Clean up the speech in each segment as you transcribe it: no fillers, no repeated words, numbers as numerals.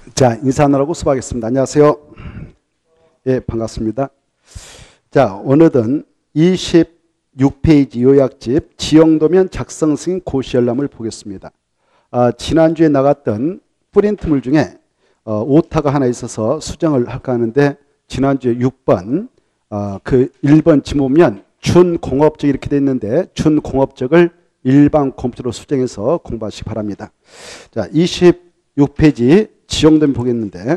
자, 인사하느라고 수고하겠습니다. 안녕하세요. 예, 반갑습니다. 자, 오늘은 26페이지 요약집 지형도면 작성 승인 고시 열람을 보겠습니다. 지난주에 나갔던 프린트물 중에 오타가 하나 있어서 수정을 할까 하는데, 지난주에 6번 그 1번 지모면 준공업적 이렇게 돼 있는데, 준공업적을 일반 공업적으로 수정해서 공부하시기 바랍니다. 자, 26페이지 지형도면 보겠는데,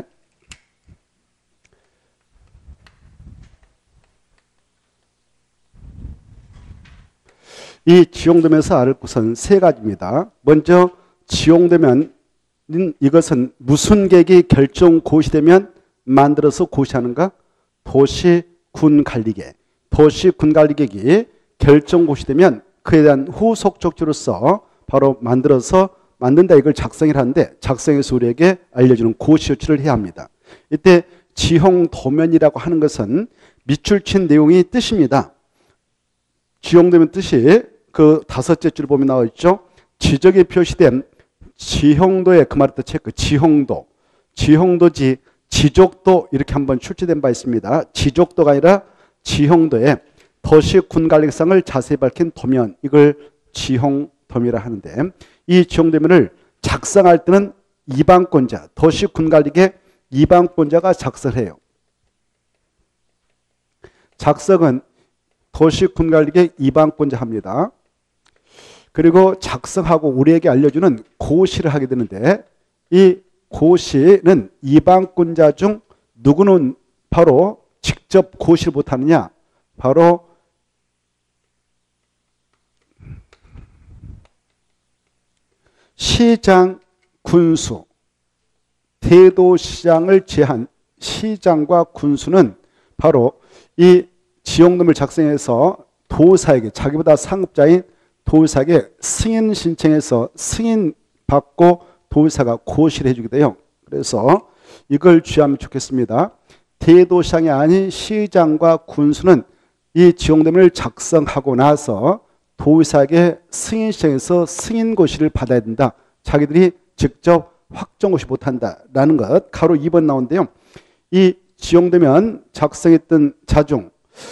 이 지형도면에서 알을 것은 세 가지입니다. 먼저 지형도면은 이것은 무슨 계획이 결정 고시되면 만들어서 고시하는가? 도시 군 관리계획. 도시 군 관리계획이 결정 고시되면 그에 대한 후속 조치로서 바로 만든다, 이걸 작성을 하는데, 작성해서 우리에게 알려주는 고시 조치를 해야 합니다. 이때 지형도면이라고 하는 것은 밑줄 친 내용이 뜻입니다. 지형도면 뜻이 그 다섯째 줄 보면 나와 있죠. 지적에 표시된 지형도의 그 말의 체크, 지형도지 지족도 이렇게 한번 출제된 바 있습니다. 지족도가 아니라 지형도에 도시 군관리상을 자세히 밝힌 도면, 이걸 지형도면이라 하는데, 이 지형도면을 작성할 때는 이방권자, 도시 군관리계 이방권자가 작성해요. 작성은 도시 군관리계 이방권자 합니다. 그리고 작성하고 우리에게 알려주는 고시를 하게 되는데, 이 고시는 이방권자 중 누구는 바로 직접 고시를 못하느냐? 바로 시장, 군수, 대도시장을 제한 시장과 군수는 바로 이 지형도면을 작성해서 도사에게, 자기보다 상급자인 도사에게 승인 신청해서 승인 받고 도사가 고시를 해주게 돼요. 그래서 이걸 주의하면 좋겠습니다. 대도시장이 아닌 시장과 군수는 이 지형도면을 작성하고 나서 도사에게 승인 신청해서 승인 고시를 받아야 된다. 자기들이 직접 확정 고시 못한다라는 것, 가로 2번 나오는데요. 이 지형도면 작성했던 자 중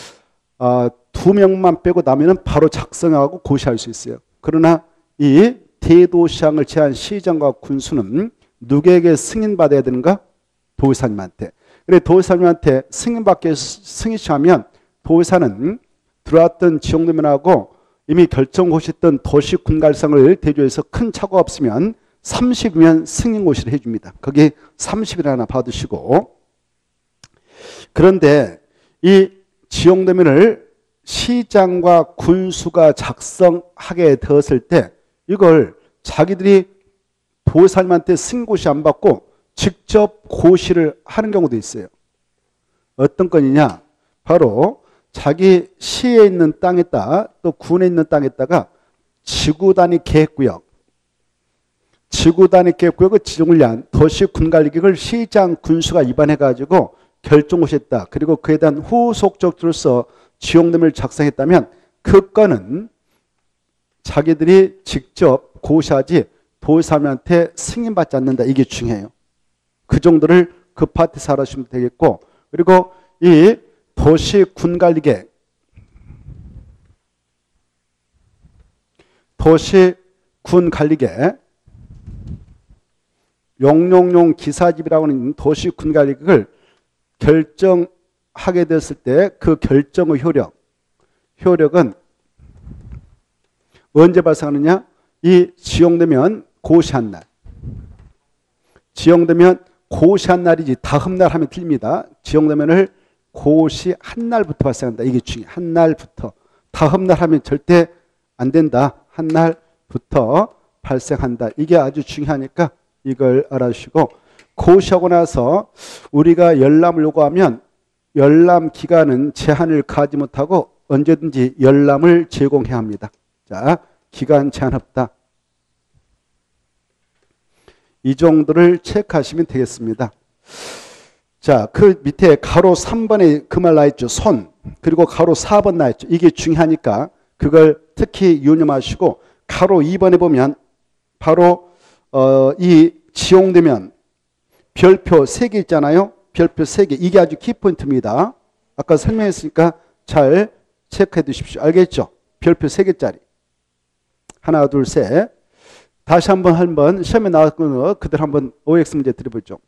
2명만 빼고 나면은 바로 작성하고 고시할 수 있어요. 그러나 이 대도시장을 제한 시장과 군수는 누구에게 승인받아야 되는가? 도사님한테. 그래, 도사님한테 승인받게 승인 신청하면 도사는 들어왔던 지형도면하고 이미 결정 고시했던 도시 군관리상을 대조해서 큰 착오가 없으면 30이면 승인 고시를 해줍니다. 거기 30일 하나 받으시고, 그런데 이 지형도면을 시장과 군수가 작성하게 되었을 때 이걸 자기들이 도사님한테 승인 고시 안 받고 직접 고시를 하는 경우도 있어요. 어떤 건이냐? 바로 자기 시에 있는 땅에다, 또 군에 있는 땅에다가 지구 단위 계획구역을 지정을 위한 도시 군관리계획을 시장, 군수가 위반해가지고 결정고시했다. 그리고 그에 대한 후속적으로서 지형도면을 작성했다면 그 건은 자기들이 직접 고시하지 도사님한테 승인받지 않는다. 이게 중요해요. 그 정도를 급하게 알아주시면 되겠고, 그리고 이 도시 군관리계획, 도시 군관리계획, 용용용 기사집이라고 하는 도시 군관리계획을 결정하게 됐을 때 그 결정의 효력은 언제 발생하느냐? 이 지형도면 고시한 날. 지형도면 고시한 날이지 다음 날 하면 틀립니다. 지형도면을 고시한 날부터 발생한다. 이게 중요해. 한 날부터. 다음 날 하면 절대 안 된다. 한 날부터 발생한다. 이게 아주 중요하니까 이걸 알아주시고, 고시하고 나서 우리가 열람을 요구하면 열람 기간은 제한을 가지 못하고 언제든지 열람을 제공해야 합니다. 자, 기간 제한 없다. 이 정도를 체크하시면 되겠습니다. 자, 그 밑에 가로 3번에 그 말 나있죠. 손. 그리고 가로 4번 나있죠. 이게 중요하니까 그걸 특히 유념하시고, 가로 2번에 보면 바로 이 지용되면 별표 3개 있잖아요. 별표 3개. 이게 아주 키포인트입니다. 아까 설명했으니까 잘 체크해 두십시오. 알겠죠? 별표 3개짜리. 하나, 둘, 셋. 다시 한번 시험에 나왔던 거 그대로 한번 OX 문제 드려보죠.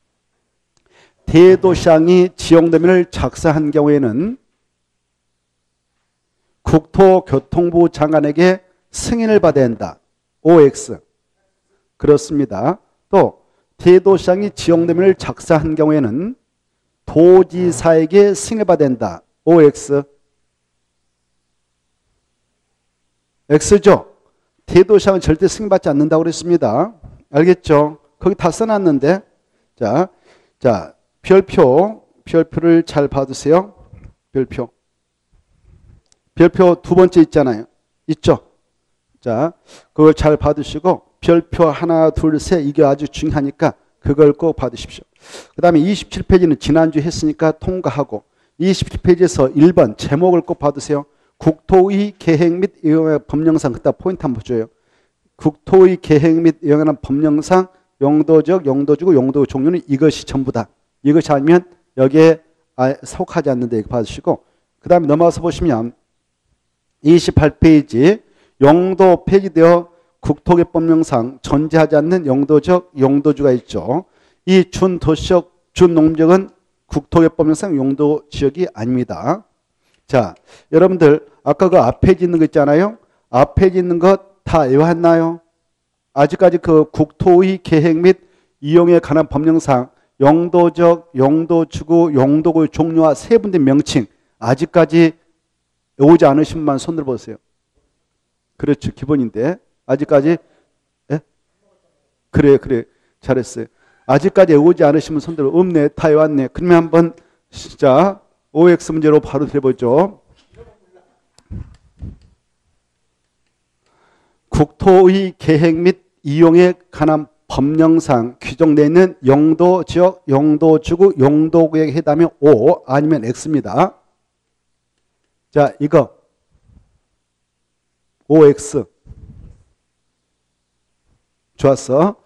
대도시장이 지역도면을 작성한 경우에는 국토교통부 장관에게 승인을 받아야 한다. OX. 그렇습니다. 또 대도시장이 지역도면을 작성한 경우에는 도지사에게 승인을 받아야 한다. OX. X죠. 대도시장은 절대 승인받지 않는다고 그랬습니다. 알겠죠? 거기 다 써놨는데. 자, 별표를 잘 받으세요. 별표 두 번째 있잖아요. 있죠? 자, 그걸 잘 받으시고, 별표 하나, 둘, 셋, 이게 아주 중요하니까 그걸 꼭 받으십시오. 그 다음에 27페이지는 지난주 했으니까 통과하고, 27페이지에서 1번 제목을 꼭 받으세요. 국토의 계획 및 이용의 법령상, 그따 포인트 한번 줘요. 국토의 계획 및 이용하는 법령상 용도적, 용도주고 용도 종류는 이것이 전부다. 이것이 아니면 여기에 속하지 않는데 이거 받으시고, 그 다음에 넘어가서 보시면 28페이지 용도 폐기되어 국토개법령상 존재하지 않는 용도적, 용도주가 있죠. 이 준도시적, 준농지역은 국토개법령상 용도지역이 아닙니다. 자, 여러분들 아까 그 앞에 있는 거 있잖아요. 앞에 있는 것 다 외웠나요? 아직까지 그 국토의 계획 및 이용에 관한 법령상 용도적, 용도주구, 용도구의 종류와 세분된 명칭 아직까지 외우지 않으신 분만 손 들어보세요. 그렇죠. 기본인데 아직까지 그래 잘했어요. 아직까지 외우지 않으신 분 손 들어. 없네. 다 외웠네. 그러면 한번 진짜 OX 문제로 바로 해보죠. 국토의 계획 및 이용에 관한 법령상 규정되어 있는 용도 지역, 용도 주구, 용도구역에 해당하면 O 아니면 X입니다. 자, 이거 OX. 좋았어.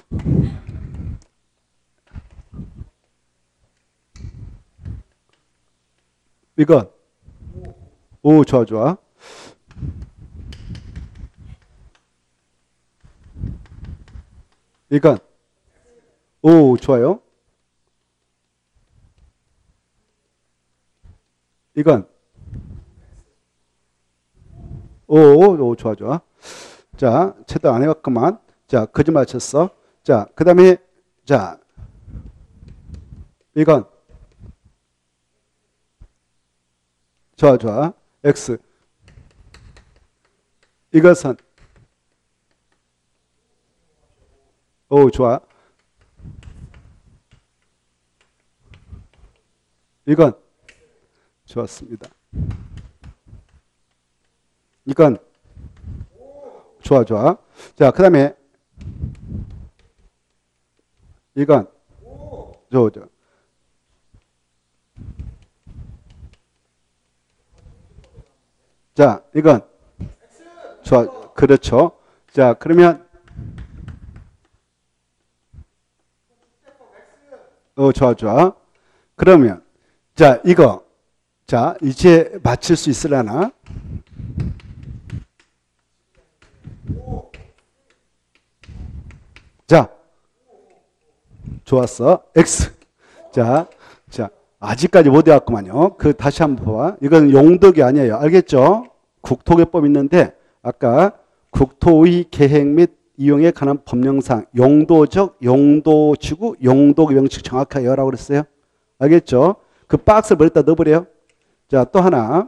이건 오, 좋아. 이건 오, 좋아요. 이건 오, 좋아. 자, 제대로 안 해봤구만. 자, 거짓말 쳤어. 자, 그 다음에 자, 이건 좋아. X. 이것은 오, 좋아. 이건 좋았습니다. 이건 좋아. 자, 그 다음에 이건 좋아. 자, 이건 좋아. 그렇죠. 자, 그러면 좋아. 그러면 자, 이거 자, 이제 맞출 수 있으려나? 자, 좋았어. X. 자, 아직까지 못 외웠구만요. 그 다시 한번 봐봐. 이건 용도기 아니에요. 알겠죠? 국토개법 있는데 아까 국토의 계획 및 이용에 관한 법령상 용도적, 용도지구, 용도구 명칭 정확하게 외우라고 그랬어요. 알겠죠? 그 박스를 머리에다 넣어버려요. 자, 또 하나.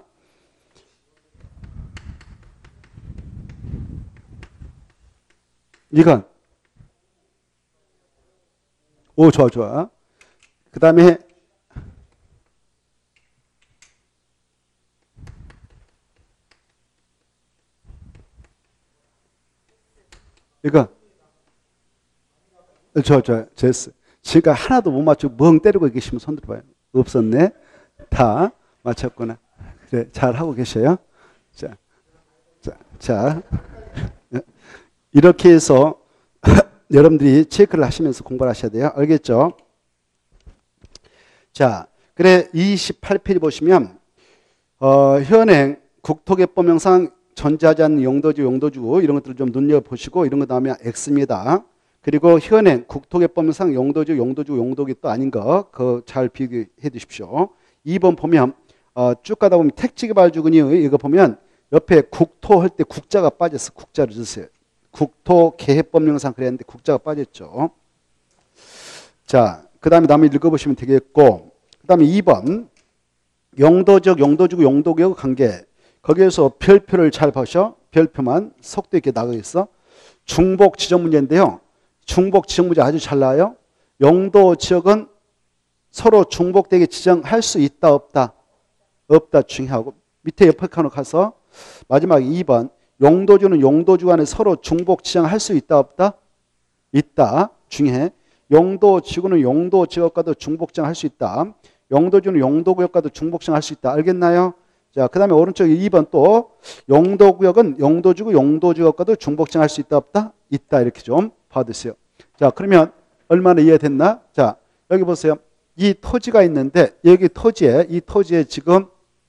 이건 오, 좋아. 그 다음에 이거 좋아. 됐어. 지금까지 하나도 못 맞추고 멍 때리고 계시면 손 들어봐요. 없었네. 다 맞췄구나. 그래, 잘하고 계셔요. 자. 이렇게 해서 여러분들이 체크를 하시면서 공부를 하셔야 돼요. 알겠죠? 자, 그래 28페이지 보시면 현행 국토개법령상 존재하지 않는 용도지, 용도주 이런 것들을 좀 눈여보시고 이런 거 다음에 X입니다. 그리고 현행 국토개법령상 용도지, 용도주, 용도기 또 아닌 거 그거 잘 비교해 두십시오. 2번 보면 쭉 가다 보면 택지개발주군이 이거 보면 옆에 국토 할 때 국자가 빠졌어. 국자를 주세요. 국토개법령상 그랬는데 국자가 빠졌죠. 자, 그 다음에 읽어보시면 되겠고, 그 다음에 2번 용도적, 용도주고 용도구의 관계. 거기에서 별표를 잘 보셔. 별표만 속도 있게 나가 있어. 중복 지정 문제인데요. 중복 지정 문제 아주 잘 나와요. 용도 지역은 서로 중복되게 지정할 수 있다 없다? 없다 중요하고 밑에 옆에 칸으로 가서 마지막 2번 용도주는 용도주 간에 서로 중복 지정할 수 있다 없다? 있다 중요해. 용도지구는 용도지역과도 중복 지정할 수 있다. 용도주는 용도구역과도 중복 지정할 수 있다. 알겠나요? 자, 그 다음에 오른쪽 2번 또 용도구역은 용도지구 용도지역과도 중복 지정할 수 있다 없다? 있다. 이렇게 좀 봐두세요. 자, 그러면 얼마나 이해됐나? 자, 여기 보세요. 이 토지가 있는데 여기 이 토지에 지금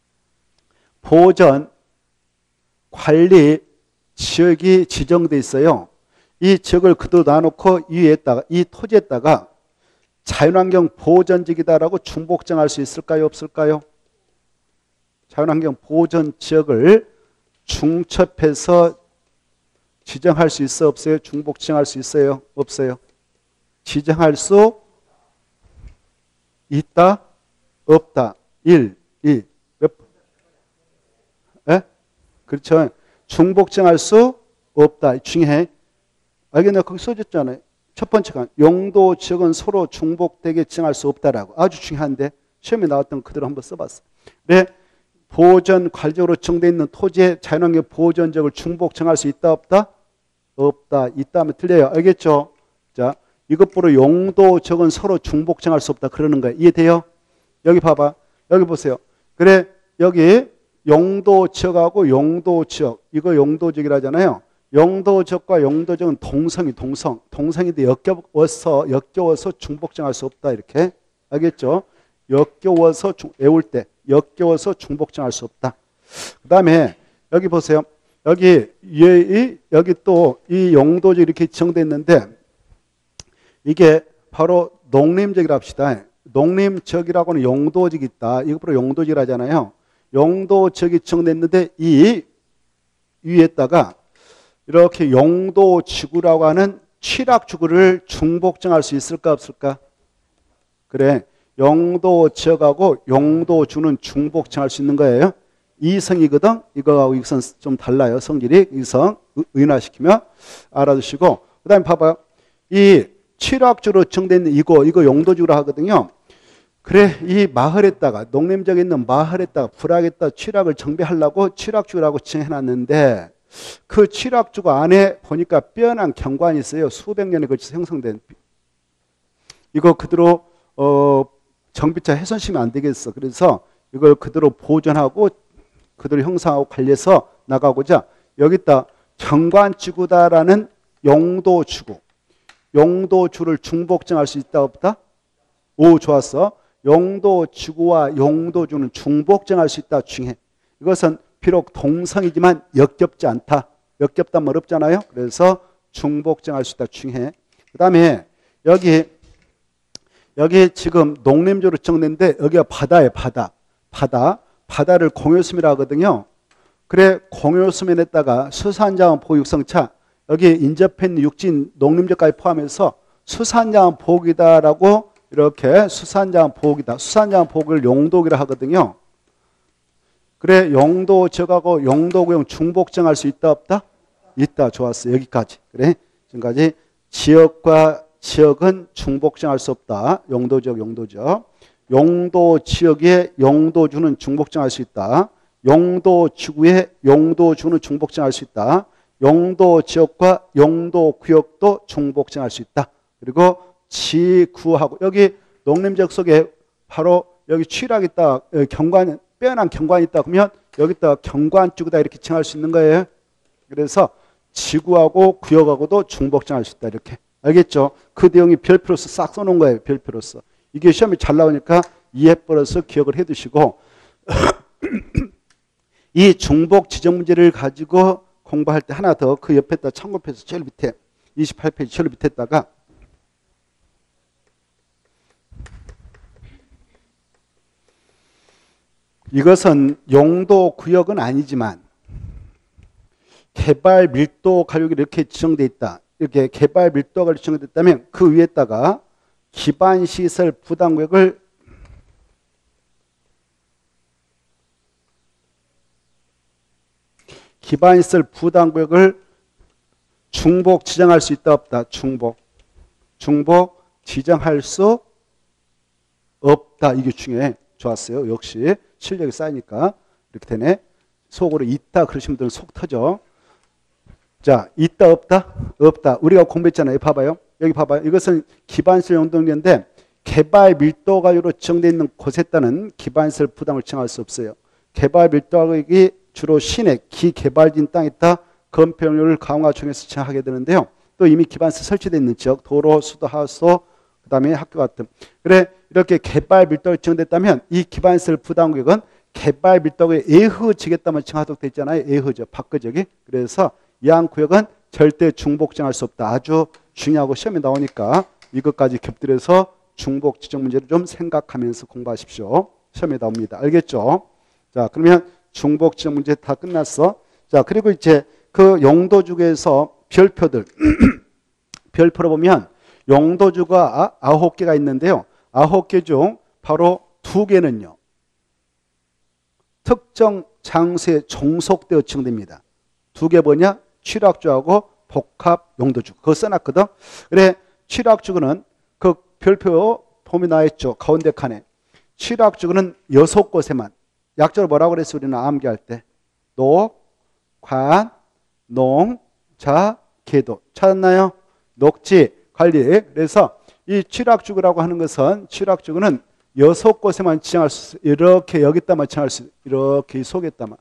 보전 관리 지역이 지정돼 있어요. 이 지역을 그대로 놔놓고 이 토지에다가 자연환경 보전지역이다라고 중복정할 수 있을까요? 없을까요? 자연환경 보전 지역을 중첩해서 지정할 수 있어? 없어요? 중복 지정할 수 있어요? 없어요? 지정할 수 있다? 없다? 1, 2, 몇 번? 예? 그렇죠. 중복 지정할 수 없다. 중요해. 알겠나? 거기 써졌잖아요. 첫 번째 간 용도 지역은 서로 중복되게 지정할 수 없다라고. 아주 중요한데 시험에 나왔던 그대로 한번 써봤어. 네. 보전 관리적으로 정되어 있는 토지의 자연환경 보전 지역을 중복 정할 수 있다 없다? 없다. 있다 하면 틀려요. 알겠죠? 자, 이것보다 용도 지역은 서로 중복 정할 수 없다. 그러는 거예요. 이해돼요? 여기 봐봐. 여기 보세요. 그래 여기 용도 지역하고 용도 지역 이거 용도 지역이라 하잖아요. 용도 지역과 용도 지역은 동성인데 역겨워서 중복 정할 수 없다. 이렇게 알겠죠? 역겨워서 외울 때 역겨워서 중복 정할 수 없다. 그 다음에 여기 보세요. 여기 또 이 용도지 이렇게 지정되어 있는데 이게 바로 농림지역이라 합시다. 농림지역이라고는 용도지역이 있다. 이거 용도지역이라 하잖아요. 용도지역이 지정됐는데 이 위에다가 이렇게 용도지구라고 하는 취락지구를 중복정할 수 있을까 없을까? 그래. 용도지역하고 용도주는 중복정할 수 있는 거예요. 이성이거든. 이거하고 이것은 좀 달라요. 성질이. 이성 의인화시키면 알아두시고 그 다음에 봐봐요. 이 취락주로 정된 이거 용도주로 하거든요. 그래 이 마을에다가 농림지역에 있는 마을에다가 불악에다가 취락을 정비하려고 취락주라고 지정해놨는데 그 취락주가 안에 보니까 뼈난 경관이 있어요. 수백 년에 걸쳐서 형성된. 이거 그대로 정비차 훼손시키면 안 되겠어. 그래서 이걸 그대로 보존하고 그대로 형성하고 관리해서 나가고자 여기다 경관지구다라는 용도주구. 용도주를 중복정할 수 있다 없다? 오 좋았어. 용도지구와 용도주는 중복정할 수 있다. 중요해. 이것은 비록 동성이지만 역겹지 않다. 역겹다면 어렵잖아요. 그래서 중복정할 수 있다. 중요해. 그 다음에 여기 지금 농림지로 정했는데 여기가 바다예요. 바다를 공유수미라 하거든요. 그래 공유수면에다가 수산자원 보육성차 여기 인접해 있는 육진 농림지까지 포함해서 수산자원 보호이다라고 이렇게 수산자원 보호이다. 수산자원 보호를 용도기라 하거든요. 그래 용도 지역하고 용도구역 중복정할 수 있다 없다? 있다. 좋았어. 여기까지. 그래 지금까지 지역과 지역은 중복정할 수 없다. 용도지역 용도지역의 용도주는 중복정할 수 있다. 용도지구의 용도주는 중복정할 수 있다. 용도지역과 용도구역도 중복정할 수 있다. 그리고 지구하고 여기 농림지역 속에 바로 여기 취락이 있다. 경관 빼어난 경관이 있다. 그러면 여기다가 경관지구다 이렇게 칭할 수 있는 거예요. 그래서 지구하고 구역하고도 중복정할 수 있다. 이렇게 알겠죠? 그 내용이 별표로서 싹 써놓은 거예요. 별표로서. 이게 시험에 잘 나오니까 이해버려서 기억을 해두시고 이 중복 지정 문제를 가지고 공부할 때 하나 더 그 옆에다 참고표에서 제일 밑에 28페이지 제일 밑에다가 이것은 용도 구역은 아니지만 개발 밀도 가격이 이렇게 지정되어 있다. 이렇게 개발 밀도가 지정되었다면 그 위에다가 기반시설 부담구역을 기반시설 부담구역을 중복 지정할 수 있다 없다. 중복 지정할 수 없다. 이게 중요해. 좋았어요. 역시 실력이 쌓이니까 이렇게 되네. 속으로 있다 그러시는 분들은 속 터져. 자, 있다 없다? 없다. 우리가 공부했잖아요. 봐봐요. 여기 봐봐요. 이것은 기반시설 용도인데 개발 밀도가로 지정되어 있는 곳에 따른 기반시설 부담을 지정할 수 없어요. 개발 밀도가격이 주로 시내 기개발진 땅에 있다 건폐용률을 강화 중에서 지정하게 되는데요. 또 이미 기반시설 설치되어 있는 지역, 도로, 수도, 하우스, 그 다음에 학교 같은. 그래 이렇게 개발 밀도가 지정됐다면 이 기반시설 부담구역은 개발 밀도가 예흐지겠다면 지정하도록 되어 있잖아요. 예흐죠. 바꿔적이. 그래서 이 한 구역은 절대 중복 지정할 수 없다. 아주 중요하고 시험에 나오니까 이것까지 곁들여서 중복 지정 문제를 좀 생각하면서 공부하십시오. 시험에 나옵니다. 알겠죠? 자, 그러면 중복 지정 문제 다 끝났어. 자, 그리고 이제 그 용도주에서 별표들 별표로 보면 용도주가 9개가 있는데요. 9개 중 바로 2개는요. 특정 장소에 종속되어 지정됩니다. 2개 뭐냐? 취락주하고 복합 용도주. 그거 써놨거든. 그래 취락주는 그 별표 폼이 나와있죠. 가운데 칸에. 취락주는 6곳에만. 약적으로 뭐라고 그랬어? 우리는 암기할 때. 녹, 관, 농, 자, 계도. 찾았나요? 녹지, 관리. 그래서 이 취락주구라고 하는 것은 취락주구는 6곳에만 지정할 수 있어요. 이렇게 여기다만 지정할 수 있어요. 이렇게 속에다만.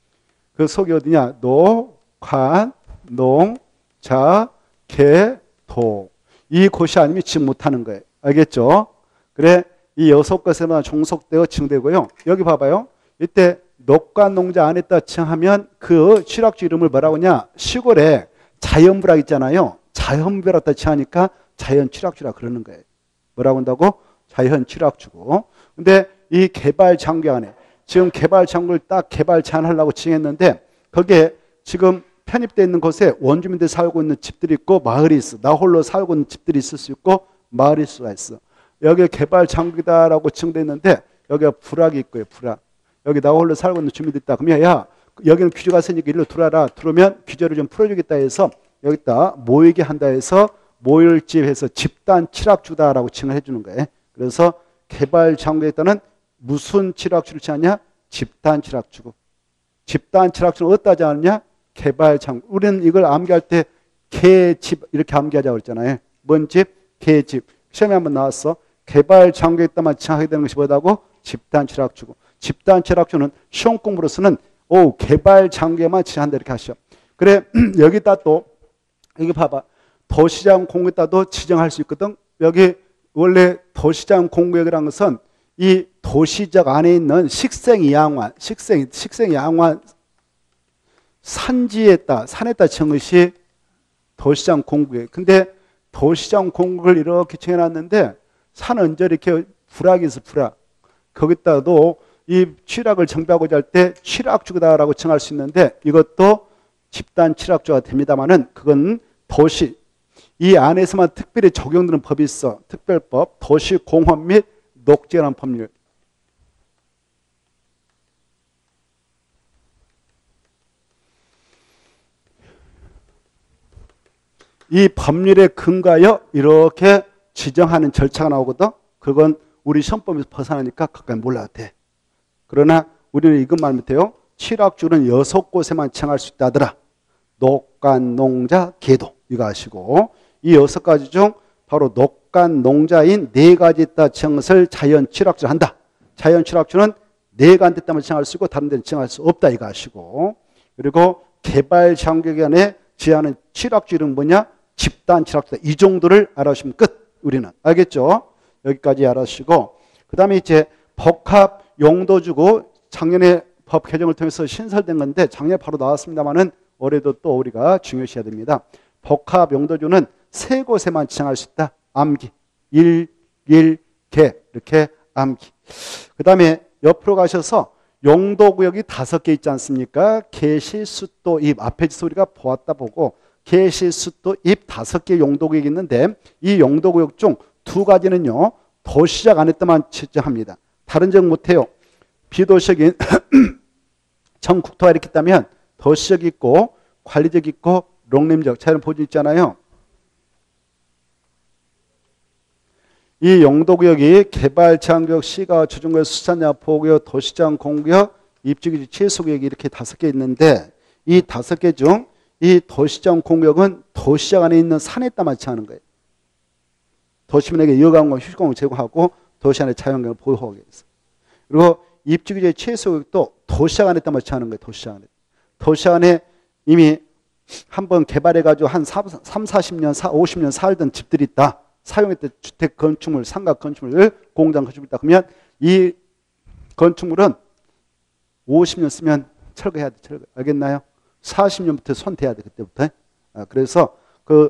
그 속이 어디냐? 녹, 관, 농, 자, 개, 도. 이 곳이 아니면 지정 못하는 거예요. 알겠죠? 그래 이 6곳에만 종속되어 지정되고요. 여기 봐봐요. 이때 녹관 농자 안에다 지정하면 그 취락주 이름을 뭐라고 하냐? 시골에 자연부락 있잖아요. 자연부락 다 지정하니까 자연취락주라 그러는 거예요. 뭐라고 한다고? 자연취락주고. 근데 이 개발 장기 안에 지금 개발 장구를 딱 개발 제한하려고 지정했는데 거기에 지금 편입되어 있는 곳에 원주민들이 살고 있는 집들이 있고 마을이 있어. 나 홀로 살고 있는 집들이 있을 수 있고 마을일 수가 있어. 여기 개발 장기다라고 지정되어 있는데 여기가 불악이 있고요. 불악. 여기 나 홀로 살고 있는 주민들이 있다. 그러면 야 여기는 규제가 있으니까 일로 들어와라. 들어오면 규제를 좀 풀어주겠다 해서 여기다 모이게 한다 해서 모일집에서 집단 칠학주다라고 칭을 해주는 거예요. 그래서 개발 장기에 따른 무슨 칠학주를 취하냐? 집단 칠학주고. 집단 칠학주는 어디다 정하느냐? 개발 장. 우리는 이걸 암기할 때 개집 이렇게 암기하자고 그랬잖아요. 뭔 집? 개집. 시험에 한번 나왔어. 개발 장기에 따만 칭하게 되는 것이 뭐다고? 집단 칠학주고. 집단 칠학주는 시험 공부로서는 개발 장기에만 칭한다 이렇게 하시죠. 그래 여기다 또 여기 봐봐. 도시장 공구에다도 지정할 수 있거든. 여기 원래 도시장 공구역이라는 것은 이 도시적 안에 있는 식생이양환, 식생이양환 산지에다 산에다 지은 것이 도시장 공구역. 근데 도시장 공구를 이렇게 정해놨는데 산 언제 이렇게 불악이 있어 불악. 거기다도 이 취락을 정비하고자 할 때 취락주다라고 정할 수 있는데 이것도 집단 취락주가 됩니다만은 그건 도시 이 안에서만 특별히 적용되는 법이 있어. 특별법, 도시공헌 및 녹지라는 법률. 이 법률에 근거하여 이렇게 지정하는 절차가 나오거든. 그건 우리 시험법에서 벗어나니까 가까이 몰라도 돼. 그러나 우리는 이것만 알면 돼요. 칠학주는 6곳에만 정할 수 있다더라. 녹간, 농자, 계도. 이거 아시고 이 6가지 중 바로 녹간, 농자인 4가지 있다 정을 자연 칠학주를 한다. 자연 칠학주는 4가지 있다만 정할 수 있고 다른 데는 정할 수 없다. 이거 아시고 그리고 개발 장기간에 지하는 칠학주 이름 뭐냐? 집단, 지락수단 이 정도를 알아주시면 끝. 우리는 알겠죠? 여기까지 알아주시고 그 다음에 이제 복합 용도주고 작년에 법 개정을 통해서 신설된 건데 작년에 바로 나왔습니다만은 올해도 또 우리가 중요시해야 됩니다. 복합 용도주는 세 곳에만 지정할 수 있다. 암기, 일, 개 이렇게 암기. 그 다음에 옆으로 가셔서 용도구역이 5개 있지 않습니까? 개시, 숫도, 입. 앞에 소리가 보았다 보고 개시, 숫도, 입 5개 용도구역이 있는데 이 용도구역 중 2가지는요. 도시적 안에 때만 지정합니다. 다른 지역 못해요. 비도시적인 전국토가 이렇게 있다면 도시적 있고 관리적 있고 농림적 자연 보존 있잖아요. 이 용도구역이 개발 제한구역, 시가 주중구역, 수산자 보호구역, 도시장 공구역, 입지구역, 최소구역이 이렇게 5개 있는데 이 5개 중 이 도시장 공구역은 도시장 안에 있는 산에 따라 지정하는 거예요. 도시민에게 여가공간, 휴식공간을 제공하고 도시 안에 자연경을 보호하기 위해서. 그리고 입지구역, 최소구역도 도시장 안에 따라 지정하는 거예요. 도시장 안에. 도시장 안에 이미 한번 개발해가지고 한 40년, 50년 살던 집들이 있다. 사용했던 주택 건축물, 상가 건축물, 공장 건축물 있다. 그러면 이 건축물은 50년 쓰면 철거해야 돼. 철거. 알겠나요? 40년부터 손 대야 돼. 그때부터. 그래서 그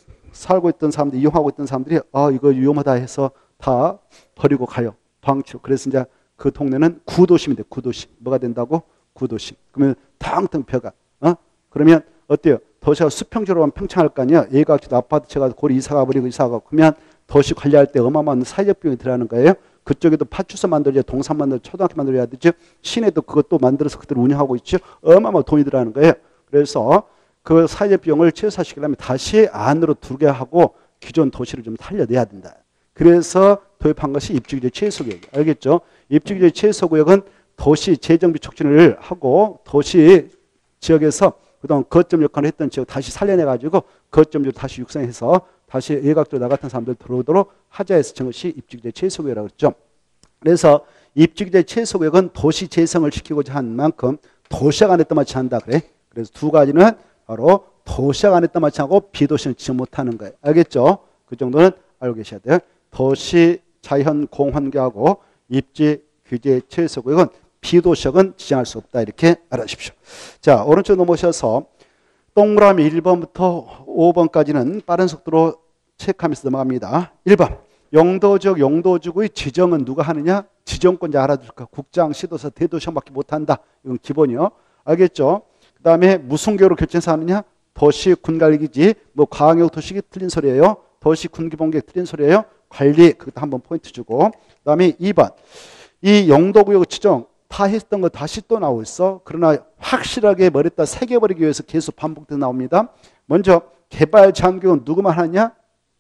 살고 있던 사람들, 이용하고 있던 사람들이 이거 위험하다 해서 다 버리고 가요. 방치로. 그래서 이제 그 동네는 구도심이 돼. 구도심. 뭐가 된다고? 구도심. 그러면 텅텅 펴가. 그러면 어때요? 도시가 수평적으로 하면 평창할 거 아니야. 예각지도 아파트 쳐가지고 고리 이사가 버리고 이사가고 그러면 도시 관리할 때 어마어마한 사회적 비용이 들어가는 거예요. 그쪽에도 파출소 만들어야 동산 만들어 초등학교 만들어야 되죠. 시내도 그것도 만들어서 그대로 운영하고 있죠. 어마어마한 돈이 들어가는 거예요. 그래서 그 사회적 비용을 최소화시키려면 다시 안으로 두게 하고 기존 도시를 좀 살려내야 된다. 그래서 도입한 것이 입지구역 최소구역. 알겠죠? 입지구역 최소구역은 도시 재정비 촉진을 하고 도시 지역에서 그동안 거점 역할을 했던 지역 다시 살려내가지고 거점으로 다시 육성해서 다시 예각도로 나 같은 사람들 들어오도록 하자 해서 정한 것이 입지구역 최소구역이라고 했죠. 그래서 입지구역 최소구역은 도시 재생을 시키고자 한 만큼 도시학 안에 떠맞지 한다 그래. 그래서 2가지는 바로 도시학 안에 떠맞지 하고 비도시는 지정 못하는 거예요. 알겠죠? 그 정도는 알고 계셔야 돼요. 도시 자연 공환경하고 입지 규제 최소구역은 비도시역은 지정할 수 없다. 이렇게 알아주십시오. 자, 오른쪽 넘어오셔서 동그라미 1번부터 5번까지는 빠른 속도로 체크하면서 넘어갑니다. 1번. 용도적 용도주구의 지정은 누가 하느냐? 지정권자 알아둘까? 국장, 시도사, 대도시장밖에 못한다. 이건 기본이요. 알겠죠? 그 다음에 무슨 교로 결정해서 하느냐? 도시, 군관리기지, 뭐 광역 도시기 틀린 소리예요. 도시, 군기본계획 틀린 소리예요. 관리, 그것도 한번 포인트 주고. 그 다음에 2번. 이 용도구역 지정 다 했던 거 다시 또 나오고 있어. 그러나 확실하게 머리에다 새겨버리기 위해서 계속 반복돼서 나옵니다. 먼저 개발 제한구역은 누구만 하느냐?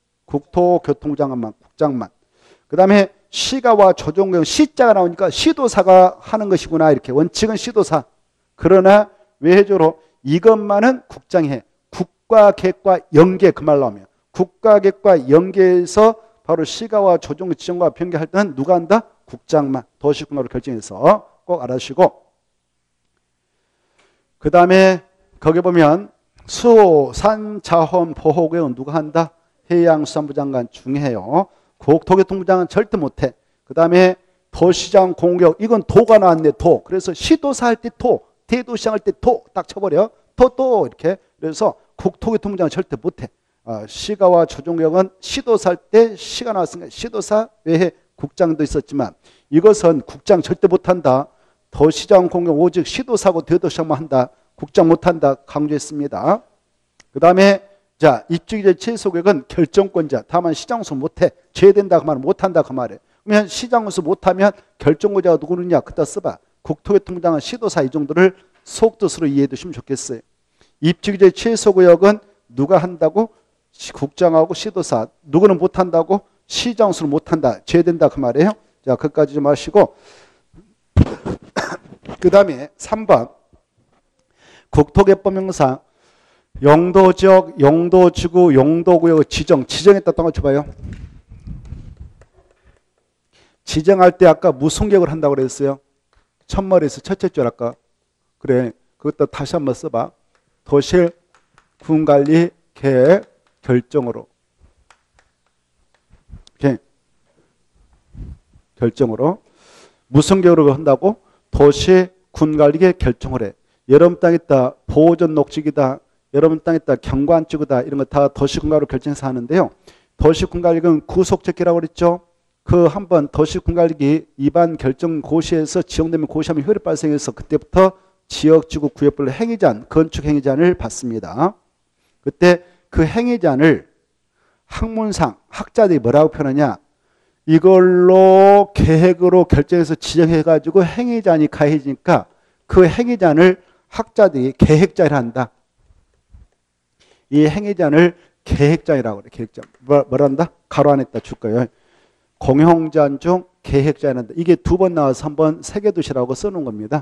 국토교통장관만, 국장만. 그 다음에 시가와 조정구역 시자가 나오니까 시도사가 하는 것이구나. 이렇게 원칙은 시도사. 그러나 외해조로 이것만은 국장이 해. 국가계획과 연계 그 말 나오면 국가계획과 연계해서 바로 시가와 조정구 지정과 변경할 때는 누가 한다? 국장만 도시군으로 결정해서 꼭 알아주시고 그 다음에 거기 보면 수산자원보호구역은 누가 한다? 해양수산부 장관 중요해요. 국토교통부 장관 절대 못해. 그 다음에 도시장 공격 이건 도가 나왔네. 도. 그래서 시도사 할 때 도, 대도시장 할 때 도 딱 쳐버려. 도 이렇게. 그래서 국토교통부 장관 절대 못해. 시가와 조정구역은 시도사 할 때 시가 나왔으니까 시도사 외에 국장도 있었지만 이것은 국장 절대 못한다. 도시장 공격 오직 시도사고 대도시장만 한다. 국장 못한다. 강조했습니다. 그 다음에 자 입지규제 최소구역은 결정권자. 다만 시장수 못해. 제외된다 그 말은 못한다 그 말이에요. 그러면 시장수 못하면 결정권자가 누구느냐 그따 써봐. 국토교통부장은 시도사 이 정도를 속뜻으로 이해해 두시면 좋겠어요. 입지규제 최소구역은 누가 한다고? 국장하고 시도사. 누구는 못한다고? 시장수는 못한다. 제외된다 그 말이에요. 자, 그까지 좀 하시고 그 다음에 3번 국토개법명상 용도지역, 용도지구, 용도구역 지정했다 또 맞춰봐요. 지정할 때 아까 무슨 계획을 한다고 그랬어요? 첫머리에서 첫째 줄 아까. 그래, 그것도 다시 한번 써봐. 도시 군관리 계획 결정으로. 이렇게 결정으로. 무슨 계획으로 한다고? 도시 군관리계 결정을 해. 여러분 땅에 있다 보호전 녹지기다. 여러분 땅에 있다 경관지구다. 이런 거 다 도시군관으로 결정해서 하는데요. 도시군관리계는 구속제기라고 그랬죠. 그 한번 도시군관리계 위반 결정 고시에서 지정되면 고시하면 효력 발생해서 그때부터 지역지구 구역별로 행위제한, 건축 행위제한을 받습니다. 그때 그 행위제한을 학문상 학자들이 뭐라고 표현하냐? 이걸로 계획으로 결정해서 지정해가지고 행위제한이 가해지니까 그 행위제한을 학자들이 계획제한을 한다. 이 행위제한을 계획제한이라고 그래. 계획제한. 뭐라 한다? 가로 안에다 줄 거예요. 공용제한 중 계획제한 한다. 이게 두 번 나와서 한번 새겨두시라고 써놓은 겁니다.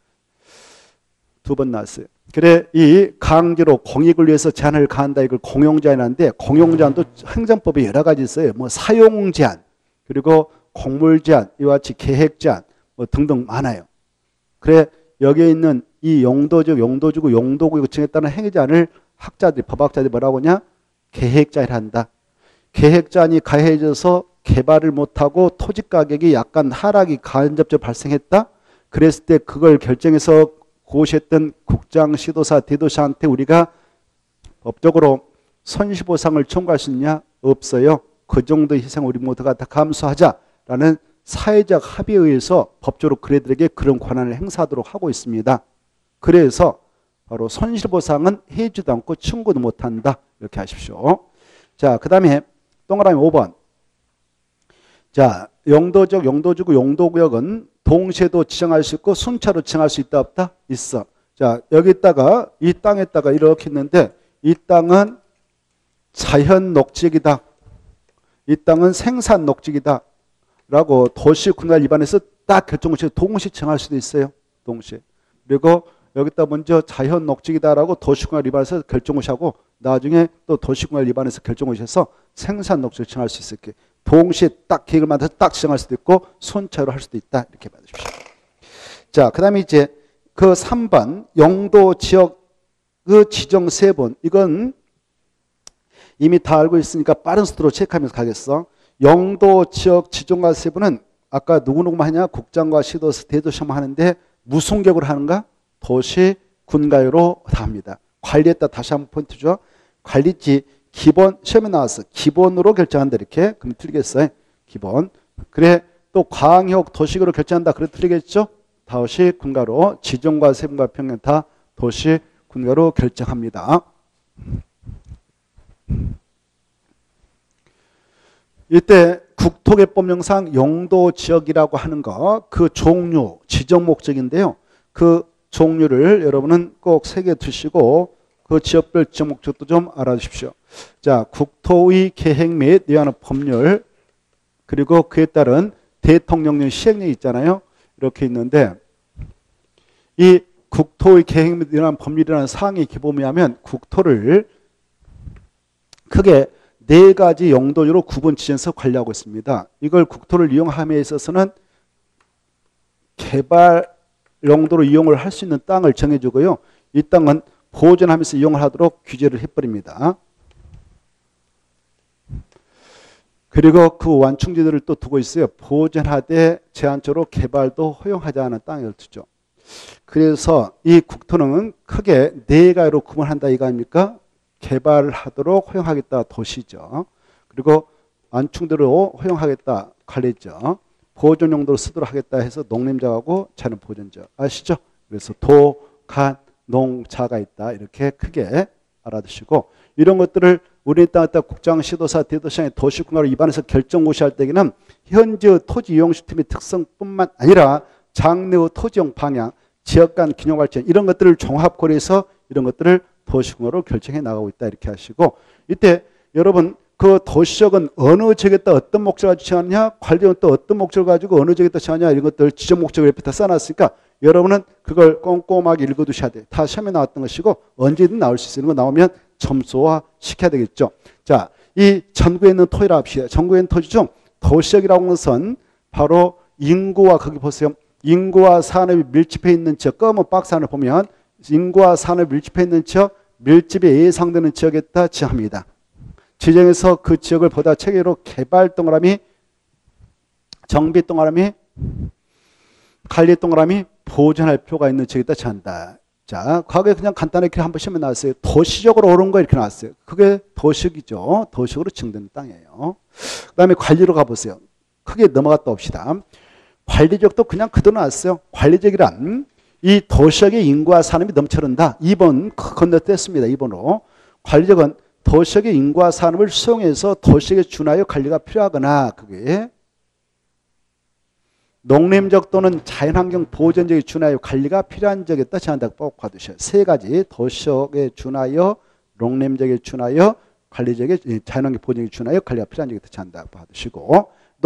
두 번 나왔어요. 그래 이 강제로 공익을 위해서 제한을 가한다. 이걸 공용제한인데 공용제한도 행정법에 여러 가지 있어요. 뭐 사용제한 그리고 공물제한 이와 같이 계획제한 뭐 등등 많아요. 그래 여기에 있는 이 용도지구, 용도구역 층에 따른 행위제한을 학자들이 법학자들이 뭐라고 하냐? 계획제한을 한다. 계획제한이 가해져서 개발을 못하고 토지 가격이 약간 하락이 간접적으로 발생했다. 그랬을 때 그걸 결정해서 고시했던 국장, 시도사, 대도시한테 우리가 법적으로 손실보상을 청구할 수 있냐? 없어요. 그 정도 희생 우리 모두가 다 감수하자라는 사회적 합의에 의해서 법적으로 그들에게 그런 권한을 행사하도록 하고 있습니다. 그래서 바로 손실보상은 해주도 않고 청구도 못한다. 이렇게 하십시오. 자, 그 다음에 동그라미 5번. 자, 용도적, 용도지구, 용도구역은 동시에도 지정할 수 있고 순차로 지정할 수 있다 없다? 있어. 자, 여기다가 이 땅에다가 이렇게 있는데 이 땅은 자연 녹지이다. 이 땅은 생산 녹지이다. 라고 도시군관 위반해서 딱 결정을 동시에 정할 수도 있어요. 동시에. 그리고 여기다 먼저 자연 녹지이다라고 도시군관 위반해서 결정을 하고 나중에 또 도시군관 위반해서 결정을 해서 생산 녹지를 정할 수 있을게. 동시에 딱 계획을 만들어서 딱 지정할 수도 있고 손차로 할 수도 있다. 이렇게 봐주십시오. 자, 그 다음에 이제 그 3번 용도 지역 그 지정 세분 이건 이미 다 알고 있으니까 빠른 속도로 체크하면서 가겠어. 용도 지역 지정과 세분은 아까 누구누구만 하냐? 국장과 시도서 대도시만 하는데 무슨 격으로 하는가? 도시 군가요로 다 합니다. 관리했다 다시 한번 포인트 줘. 관리지 기본 시험에 나왔어. 기본으로 결정한다 이렇게. 그럼 틀리겠어요. 기본. 그래 또 광역 도시구로 결정한다. 그래 틀리겠죠? 도시 군가로 지정과 세분과 평면 다 도시 군가로 결정합니다. 이때 국토개법령상 용도지역이라고 하는 거 그 종류 지정 목적인데요. 그 종류를 여러분은 꼭 새겨 두시고 그 지역별 지정 목적도 좀 알아주십시오. 자, 국토의 계획 및 위한 법률 그리고 그에 따른 대통령령 시행령이 있잖아요. 이렇게 있는데 이 국토의 계획 및 위한 법률이라는 사항이 기본에 하면 국토를 크게 네 가지 용도로 구분 지정해서 관리하고 있습니다. 이걸 국토를 이용함에 있어서는 개발 용도로 이용을 할 수 있는 땅을 정해주고요. 이 땅은 보존하면서 이용을 하도록 규제를 해버립니다. 그리고 그 완충지들을 또 두고 있어요. 보존하되 제한적으로 개발도 허용하지 않은 땅을 두죠. 그래서 이 국토는 크게 네 가지로 구분한다 이거 아닙니까? 개발하도록 허용하겠다 도시죠. 그리고 완충대로 허용하겠다 관리죠. 보존 용도로 쓰도록 하겠다 해서 농림자하고 자연 보존죠. 아시죠? 그래서 도, 간, 농, 자가 있다. 이렇게 크게 알아두시고 이런 것들을 우리 땅 국장, 시도사, 대도시장의 도시군가로 위반해서 결정고시할 때에는 현재 토지 이용 시스템의 특성뿐만 아니라 장래의 토지용 방향, 지역 간 균형 발전 이런 것들을 종합 고려해서 이런 것들을 도시군가로 결정해 나가고 있다 이렇게 하시고 이때 여러분 그 도시적은 어느 지역에다 어떤 목적을 지정하느냐 관리는 또 어떤 목적을 가지고 어느 지역에다 지정하느냐 이런 것들 지정 목적을 옆에 다 써놨으니까 여러분은 그걸 꼼꼼하게 읽어두셔야 돼요. 다 시험에 나왔던 것이고 언제든 나올 수 있는 거 나오면 점수화 시켜야 되겠죠. 자, 이 전국에 있는 토지라 합시다. 전국에 있는 토지 중 도시적이라고 하는 것은 바로 인구와 거기 보세요. 인구와 산업이 밀집해 있는 지역 검은 박스 안을 보면 인구와 산업이 밀집해 있는 지역 밀집이 예상되는 지역에다 지정합니다. 지정해서 그 지역을 보다 체계로 개발 동그라미, 정비 동그라미, 관리 동그라미, 보존할 필요가 있는 지역이다 제한다. 자, 과거에 그냥 간단하게 한번 시험에 나왔어요. 도시적으로 옳은 거 이렇게 나왔어요. 그게 도식이죠. 도식으로 지정된 땅이에요. 그 다음에 관리로 가보세요. 크게 넘어갔다 옵시다. 관리적도 그냥 그대로 나왔어요. 관리적이란 이 도시역의 인구와 산업이 넘쳐난다. 2번 건너뛰었습니다. 2번으로. 관리적은 도시역의 인구와 산업을 수용해서 도시역에 준하여 관리가 필요하거나 그게 농림적 또는 자연환경 보존적에 준하여 관리가 필요한 적에 따라 제한한다고 꼭 봐두셔요. 세 가지 도시역에 준하여 농림적에 준하여 관리적에 자연환경 보존적에 준하여 관리가 필요한 적에 따라 제한한다고 봐두시고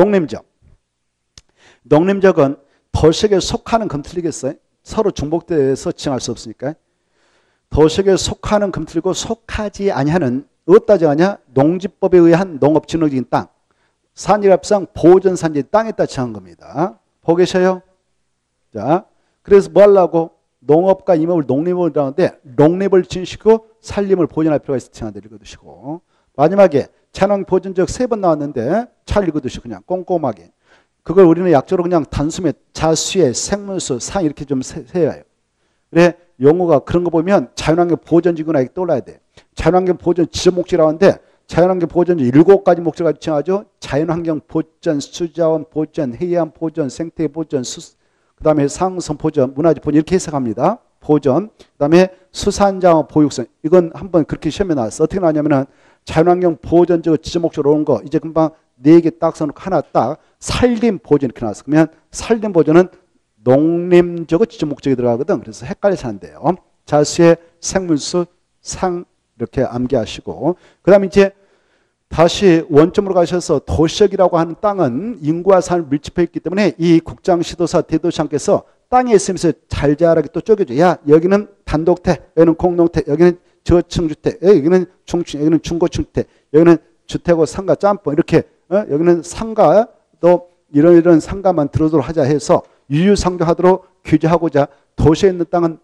농림적은 도시역에 속하는 금 틀리겠어요? 서로 중복돼서 지정할 수 없으니까. 도시역에 속하는 금 틀리고 속하지 아니하는 어디다 정하냐? 농지법에 의한 농업진흥적인 땅. 산지랍상 보존산지 땅에 따라 정한 겁니다. 보고 계셔요? 자, 그래서 뭐 하려고? 농업과 임업을 농림을 하는데 농림을 진시고 산림을 보존할 필요가 있어 정한다 읽어두시고 마지막에 자연 보존적 3번 나왔는데 잘 읽어두시고 그냥 꼼꼼하게 그걸 우리는 약적으로 그냥 단숨에 자수의 생문수 상 이렇게 좀 세워요. 그래 용어가 그런 거 보면 자연환경 보존지구나 이렇게 떠올라야 돼. 자연환경 보존 지적 목적이라고 하는데 자연환경 보존 7가지 목적을 지정하죠. 자연환경 보존, 수자원 보존, 해양 보존, 생태 보존, 그 다음에 상성 보존, 문화재 보존 이렇게 해석합니다. 보존, 그 다음에 수산자원 보육성 이건 한번 그렇게 시험에 나왔어. 어떻게 나왔냐면은 자연환경 보존적 지적 목적으로 온 거 이제 금방 4개 딱 써놓고 하나 딱 산림 보존 이렇게 나왔어. 그러면 산림 보존은 농림적 지적 목적이 들어가거든. 그래서 헷갈려서 안 돼요. 자수의 생물수 상 이렇게 암기하시고 그 다음에 이제 다시 원점으로 가셔서 도시역이라고 하는 땅은 인구와 산을 밀집해 있기 때문에 이 국장시도사 대도시장께서 땅에 있으면서 잘잘하게 또 쪼개줘. 야 여기는 단독태, 여기는 공동태, 여기는 저층주택, 여기는 중층, 여기는 중고층주택, 여기는 주택하고 상가 짬뽕 이렇게 여기는 상가 또 이런 상가만 들어도록 하자 해서 유유상종하도록 규제하고자 도시에 있는 땅은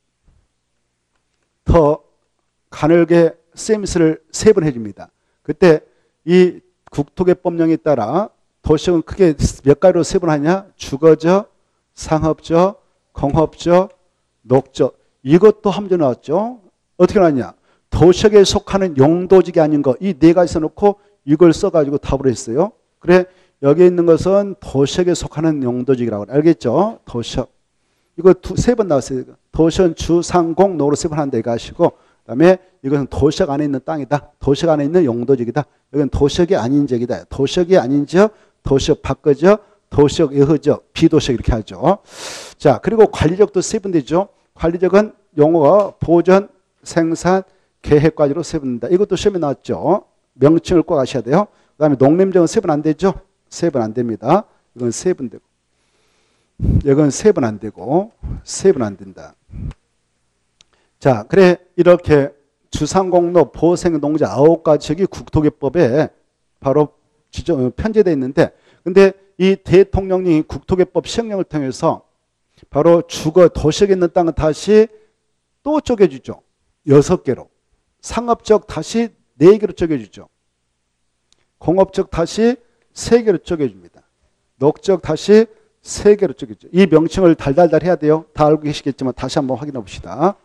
더 가늘게 세미스를 3번 해줍니다. 그때 이 국토개법령에 따라 도시역은 크게 몇 가지로 세분하냐? 주거적, 상업적, 공업적, 녹적. 이것도 함정 나왔죠. 어떻게 나왔냐? 도시역에 속하는 용도직이 아닌 거 이 4가지 써놓고 이걸 써가지고 답을 했어요. 그래 여기 있는 것은 도시역에 속하는 용도직이라고 알겠죠? 도시역. 이거 3번 나왔어요. 도시역은 주, 상, 공, 노로 3번 한다 이거 하시고 그 다음에 이것은 도시역 안에 있는 땅이다. 도시역 안에 있는 용도적이다. 여기는 도시역이 아닌 지역이다. 도시역이 아닌 지역, 도시역 밖의 지역, 도시역 외의 지역, 비도시역 이렇게 하죠. 자, 그리고 관리적도 3번 되죠. 관리적은 용어가 보존, 생산, 계획까지로 3번입니다. 이것도 시험에 나왔죠. 명칭을 꼭 아셔야 돼요. 그 다음에 농림적은 3번 안 되죠. 3번 안 됩니다. 이건 3번 되고 이건 3번 안 되고 3번 안 된다. 자, 그래 이렇게 주상공로 보생농자 9가지 지역이 국토개법에 바로 편제되어 있는데 근데 이 대통령이 국토개법 시행령을 통해서 바로 주거 도시역에 있는 땅은 다시 또 쪼개주죠. 6개로. 상업적 다시 4개로 쪼개주죠. 공업적 다시 3개로 쪼개줍니다. 녹적 다시 3개로 쪼개주죠. 이 명칭을 달달달 해야 돼요. 다 알고 계시겠지만 다시 한번 확인해 봅시다.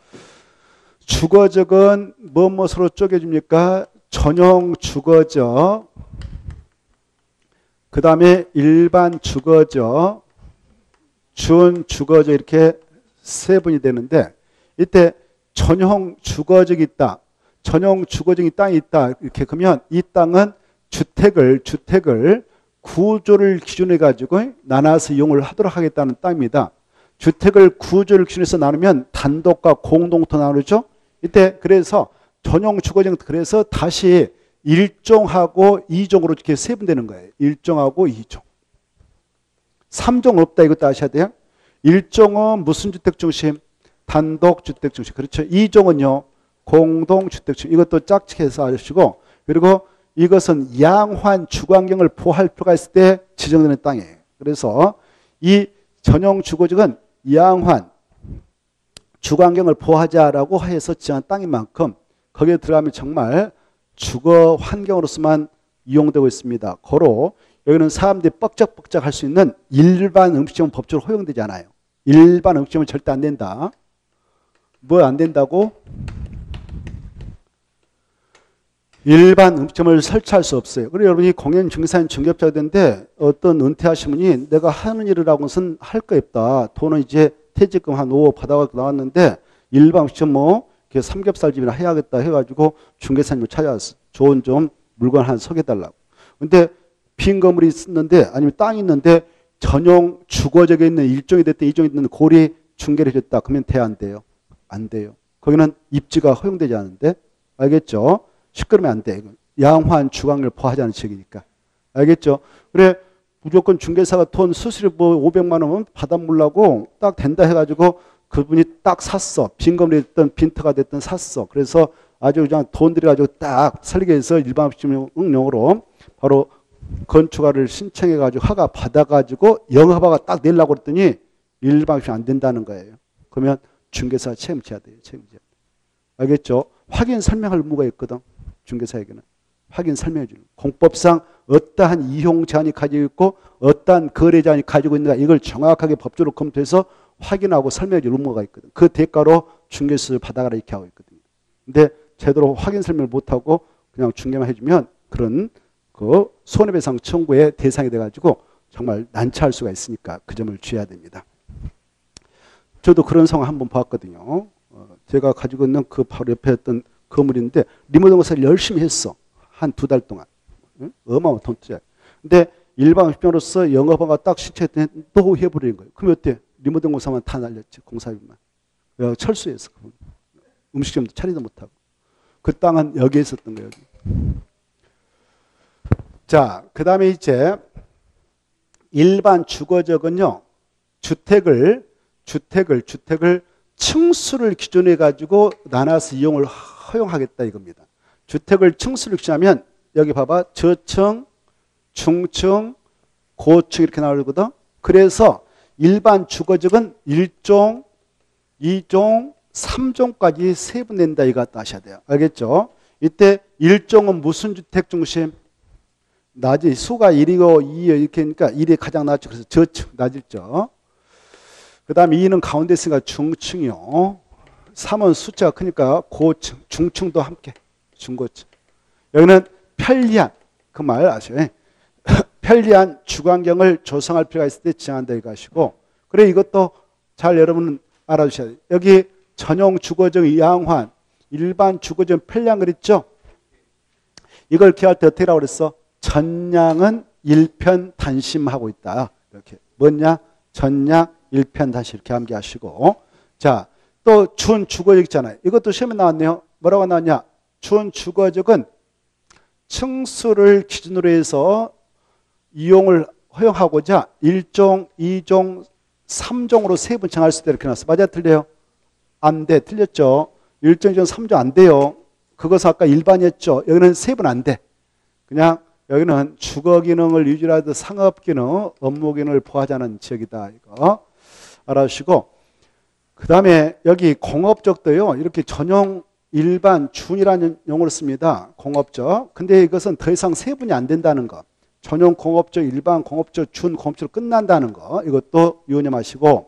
주거적은 무엇으로 쪼개줍니까? 전용 주거적, 그 다음에 일반 주거적, 준 주거적 이렇게 3분이 되는데 이때 전용 주거적이 있다. 전용 주거적인 땅이 있다. 이렇게 그러면 이 땅은 주택을 구조를 기준해 가지고 나눠서 이용을 하도록 하겠다는 땅입니다. 주택을 구조를 기준해서 나누면 단독과 공동토 나누죠. 이때 그래서 전용 주거적 그래서 다시 1종하고 2종으로 이렇게 세분되는 거예요. 1종하고 2종. 3종 없다 이것도 아셔야 돼요. 1종은 무슨 주택 중심? 단독 주택 중심. 그렇죠. 2종은요. 공동 주택 중심. 이것도 짝짓해서 아시고 그리고 이것은 양환 주거환경을 보호할 필요가 있을 때 지정되는 땅이에요. 그래서 이 전용 주거적은 양환 주거환경을 보호하자라고 해서 지정한 땅인 만큼 거기에 들어가면 정말 주거 환경으로서만 이용되고 있습니다. 고로 여기는 사람들이 뻑적뻑적 할 수 있는 일반 음식점은 법적으로 허용되지 않아요. 일반 음식점은 절대 안 된다. 뭐 안 된다고? 일반 음식점을 설치할 수 없어요. 그리고 여러분이 공연 중개사님 중개업자가 되는데 어떤 은퇴하신 분이 내가 하는 일을 하고는 할 거 없다. 돈은 이제 퇴직금 한 5억 받아가지고 나왔는데 일반 음식점 뭐 삼겹살집이나 해야겠다 해가지고 중개사님을 찾아왔어. 좋은 좀 물건 하나 소개해달라고. 근데 빈 건물이 있는데 아니면 땅이 있는데 전용 주거지역에 있는 일종이 됐든 이종이 됐든 고리 중개를 해줬다. 그러면 돼 안 돼요? 안 돼요. 거기는 입지가 허용되지 않은데 알겠죠? 시끄러우면 안 돼. 양호한 주거환경을 보호하자는 지역이니까. 알겠죠? 그래 무조건 중개사가 돈 수수료 뭐 500만 원 받아물라고 딱 된다 해가지고 그분이 딱 샀어. 빈 건물이 됐든 빈터가 됐든 샀어. 그래서 아주 그냥 돈 들여가지고 딱 설계해서 일반 음식용으로 바로 건축허가를 신청해가지고 허가 받아가지고 영업허가 딱 내려고 그랬더니 일반 음식이 안 된다는 거예요. 그러면 중개사가 책임져야 돼요. 책임져야 돼요. 알겠죠? 확인 설명할 의무가 있거든. 중개사에게는. 확인 설명해 주는. 공법상 어떠한 이용 제한이 가지고 있고 어떠한 거래 제한이 가지고 있는가 이걸 정확하게 법적으로 검토해서 확인하고 설명해 줄 의무가 있거든. 그 대가로 중개수를 받아가라 이렇게 하고 있거든요. 근데 제대로 확인 설명을 못하고 그냥 중개만 해주면 그런 그 손해배상 청구의 대상이 돼가지고 정말 난처할 수가 있으니까 그 점을 주의해야 됩니다. 저도 그런 상황 한번 봤거든요. 제가 가지고 있는 그 바로 옆에 있던 건물인데 리모델링 공사를 열심히 했어. 한 2달 동안. 응? 어마어마한 돈 투자. 근데 일반 음식점으로서 영업허가 딱 신청했더니 또 해버리는 거예요. 그럼 어때? 리모델링 공사만 다 날렸지. 공사비만. 철수했어. 음식점도 차리도 못하고. 그 땅은 여기에 있었던 거예요. 여기. 자, 그 다음에 이제 일반 주거지역은요. 주택을 층수를 기준으로 해가지고 나눠서 이용을 허용하겠다 이겁니다. 주택을 층수를 기준하면 여기 봐봐. 저층, 중층, 고층 이렇게 나오거든. 그래서 일반 주거지역은 1종, 2종, 3종까지 세분된다 이거 아셔야 돼요. 알겠죠? 이때 1종은 무슨 주택 중심? 낮이 수가 1이고 2 이렇게 하니까 1이 가장 낮죠. 그래서 저층 낮을죠. 그 다음에 2는 가운데 있으니까 중층이요. 3은 숫자가 크니까 고층, 중층도 함께 중고층. 여기는 편리한 그 말 아셔요. 편리한 주거환경을 조성할 필요가 있을 때 지정한다 이거 하시고 그래 이것도 잘 여러분 알아두셔야 돼요. 여기 전용 주거적 양환 일반 주거적 편리한 그랬죠. 이걸 기할 때 어떻게 하라고 그랬어? 전량은 일편단심하고 있다. 이렇게 뭐냐? 전량 일편단심 이렇게 암기하시고 자, 또 준 주거적 있잖아요. 이것도 시험에 나왔네요. 뭐라고 나왔냐? 준 주거적은 층수를 기준으로 해서 이용을 허용하고자 1종, 2종, 3종으로 세분 정할 수 있다 이렇게 나왔어. 맞아 틀려요? 안 돼. 틀렸죠? 1종, 2종, 3종 안 돼요. 그것은 아까 일반이었죠. 여기는 세분 안 돼. 그냥 여기는 주거 기능을 유지하듯 상업 기능, 업무 기능을 보호하자는 지역이다. 이거 알아주시고 그 다음에 여기 공업적도요. 이렇게 전용 일반 준이라는 용어를 씁니다. 공업적. 근데 이것은 더 이상 세분이 안 된다는 거. 전용 공업적, 일반 공업적, 준 공업적으로 끝난다는 거. 이것도 유념하시고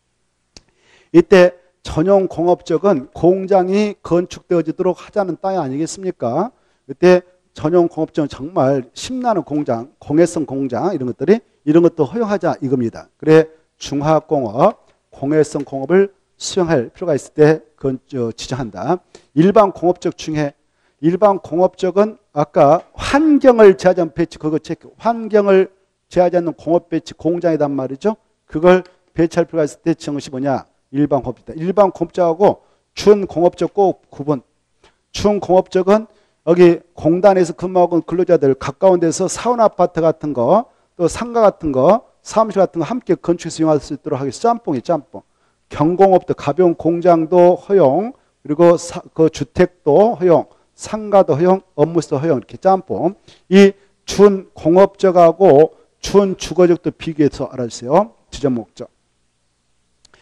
이때 전용 공업적은 공장이 건축되어지도록 하자는 땅이 아니겠습니까? 그때 전용 공업적은 정말 심나는 공장, 공해성 공장 이런 것도 허용하자 이겁니다. 그래 중화공업, 공해성 공업을 수용할 필요가 있을 때 그건 지정한다. 일반 공업적 중에 일반 공업적은 아까 환경을 제하지 않는 배치 그거 체크. 환경을 제하지 않는 공업 배치 공장이란 말이죠. 그걸 배치할 필요가 있을 때 지정한 것이 뭐냐? 일반 공업적이다. 일반 공업적하고 준공업적 꼭 구분. 준공업적은 여기 공단에서 근무하고 근로자들 가까운 데서 사원 아파트 같은 거 또 상가 같은 거 사무실 같은 거 함께 건축해서 이용할 수 있도록 하기 짬뽕이 짬뽕. 경공업도 가벼운 공장도 허용 그리고 그 주택도 허용 상가도 허용 업무시도 허용 이렇게 짬뽕. 이 준공업적하고 준주거적도 비교해서 알아주세요. 지정 목적.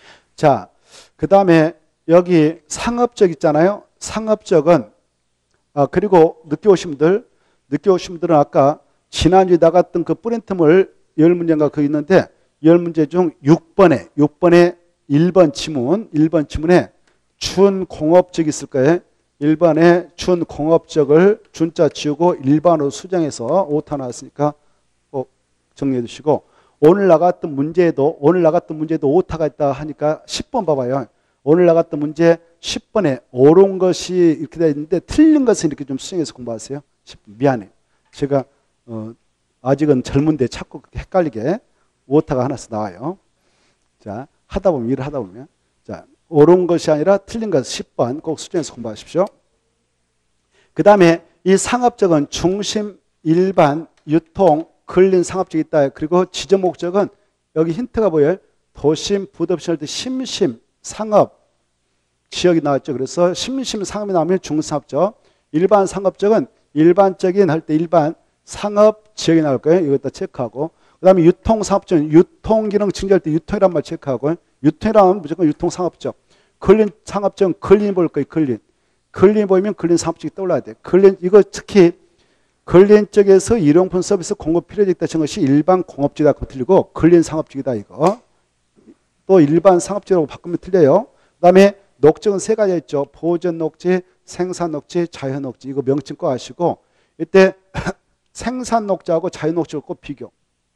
자, 그 다음에 여기 상업적 있잖아요. 상업적은 그리고 늦게 오신 분들은 아까 지난주에 나갔던 그 프린트물 10문제인가 그거 있는데 10문제 중 6번에 1번 지문에 준공업적 있을 거예요. 1번에 준공업적을 준자 지우고 일반으로 수정해서 오타 나왔으니까 꼭 정리해 두시고 오늘 나갔던 문제에도 오타가 있다 하니까 10번 봐봐요. 오늘 나갔던 문제 10번에 옳은 것이 이렇게 되어 있는데 틀린 것은 이렇게 좀 수정해서 공부하세요. 미안해요. 제가 아직은 젊은데 자꾸 헷갈리게 오타가 하나씩 나와요. 자, 일을 하다 보면 자, 옳은 것이 아니라 틀린 것 10번 꼭 수정해서 공부하십시오. 그 다음에 이 상업적은 중심, 일반, 유통, 근린 상업적이 있다. 그리고 지정 목적은 여기 힌트가 보여요. 도심, 부도심 할 때 심심, 상업, 지역이 나왔죠. 그래서 심심, 상업이 나오면 중상업적. 일반 상업적은 일반적인 할 때 일반, 상업, 지역이 나올 거예요. 이것도 체크하고. 그 다음에 유통, 상업적은 유통 기능 증대할 때 유통이란 말 체크하고. 유통이라면 무조건 유통, 상업적. 근린, 상업적은 근린이 보일 거예요. 근린이 보이면 근린, 상업적이 떠올라야 돼. 근린, 이거 특히 근린 쪽에서 일용품 서비스 공급 필요가 있다 친 것이 일반 공업지다 틀리고 근린 상업적이다 이거. 또 일반 상업적이라고 바꾸면 틀려요. 그 다음에 녹적은 세 가지가 있죠. 보전 녹지, 생산 녹지, 자연 녹지. 이거 명칭 꼭 아시고 이때 생산 녹지하고 자연 녹지를 꼭 비교.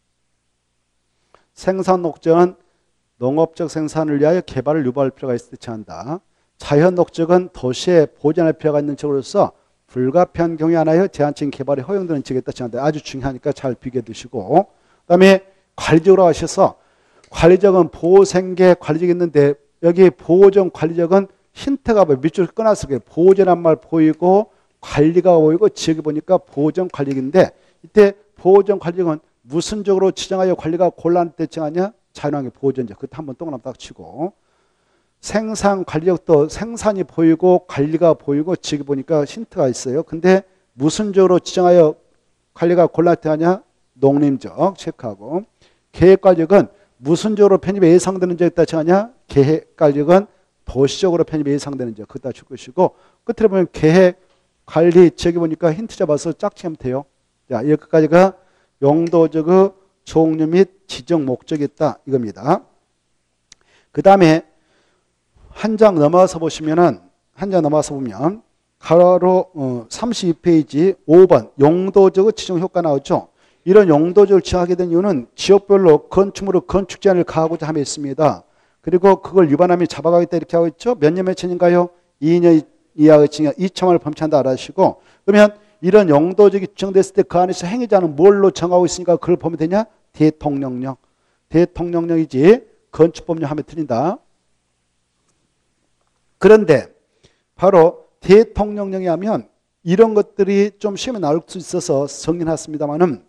생산 녹지는 농업적 생산을 위하여 개발을 유발할 필요가 있을 때 제한한다. 자연 녹적은 도시에 보존할 필요가 있는 적으로서 불가피한 경우에 하나여 제한적인 개발에 허용되는 지역에 제한한다. 아주 중요하니까 잘 비교해 두시고 그 다음에 관리적으로 하셔서 관리적은 보호생계 관리적 있는데 여기 보호전 관리적은 힌트가 보여. 밑줄 끊었을 때 보호전한 말 보이고 관리가 보이고 지역에 보니까 보호전 관리인데 이때 보호전 관리적은 무슨 적으로 지정하여 관리가 곤란할 때 정하냐? 자연환경 보호전적. 그때 한번 동그라미 딱 치고 생산 관리적도 생산이 보이고 관리가 보이고 지역에 보니까 힌트가 있어요. 근데 무슨 적으로 지정하여 관리가 곤란할 때 하냐? 농림적 체크하고 계획관리적은 무슨 적으로 편입이 예상되는 적이 있다 정하냐? 계획관리적은 도시적으로 편입이 예상되는 적. 그것다 줄 것이고 끝에 보면 계획, 관리, 지역에 보니까 힌트 잡아서 짝지하면 돼요. 자, 여기까지가 용도적 종류 및 지정 목적이 있다 이겁니다. 그 다음에 한 장 넘어서 보시면은 가로 32페이지 5번 용도적 지정 효과 나오죠. 이런 용도적을 지정하게 된 이유는 지역별로 건축물의 건축 제한을 가하고자 함에 있습니다. 그리고 그걸 위반하면 잡아가겠다 이렇게 하고 있죠. 몇 년 며칠인가요? 2년 이하의 징역 2천만원을 범죄한다 알아주시고 그러면 이런 용도적이 지정됐을 때 그 안에서 행위자는 뭘로 정하고 있으니까 그걸 보면 되냐? 대통령령. 대통령령이지 건축법령 하면 틀린다. 그런데 바로 대통령령에 하면 이런 것들이 좀 시험에 나올 수 있어서 정리해놨습니다만은